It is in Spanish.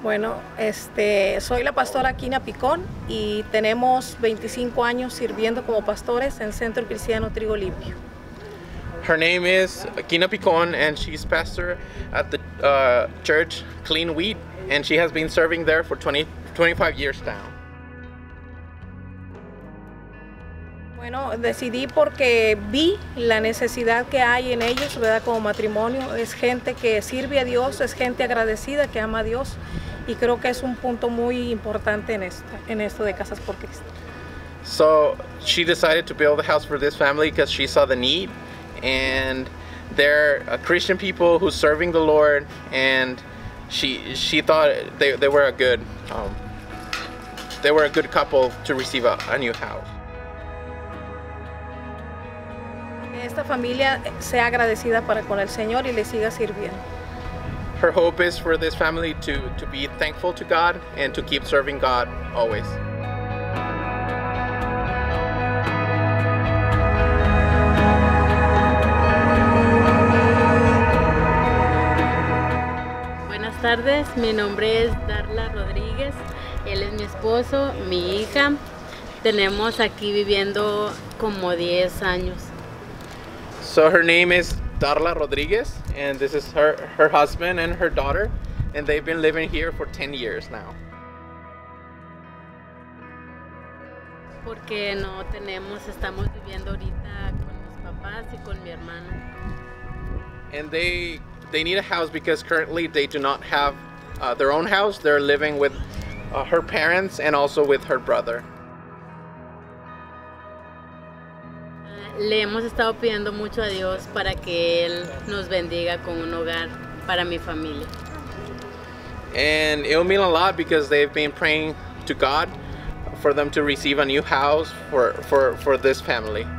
Bueno, soy la pastora Kina Picón y tenemos 25 años sirviendo como pastores en Centro Cristiano Trigo Limpio. Her name is Kina Picon, and she's pastor at the church Clean Wheat, and she has been serving there for 25 years now. Bueno, decidí porque vi la necesidad que hay en ellos, ¿verdad? Como matrimonio, es gente que sirve a Dios, es gente agradecida que ama a Dios, y creo que es un punto muy importante en esto de Casas por Cristo. So she decided to build a house for this family because she saw the need, and they're Christian people who's serving the Lord, and she thought they were a good couple to receive a new house. Esta familia sea agradecida para con el Señor y le siga sirviendo. Her hope is for this family to be thankful to God and to keep serving God always. Buenas tardes, mi nombre es Darla Rodríguez, él es mi esposo, mi hija. Tenemos aquí viviendo como 10 años. So her name is Darla Rodriguez, and this is her husband and her daughter, and they've been living here for 10 years now. Porque no tenemos, estamos viviendo ahorita con mis papás y con mi hermano. And they need a house because currently they do not have their own house. They're living with her parents and also with her brother. Le hemos estado pidiendo mucho a Dios para que Él nos bendiga con un hogar para mi familia. And it'll mean a lot because they've been praying to God for them to receive a new house for this family.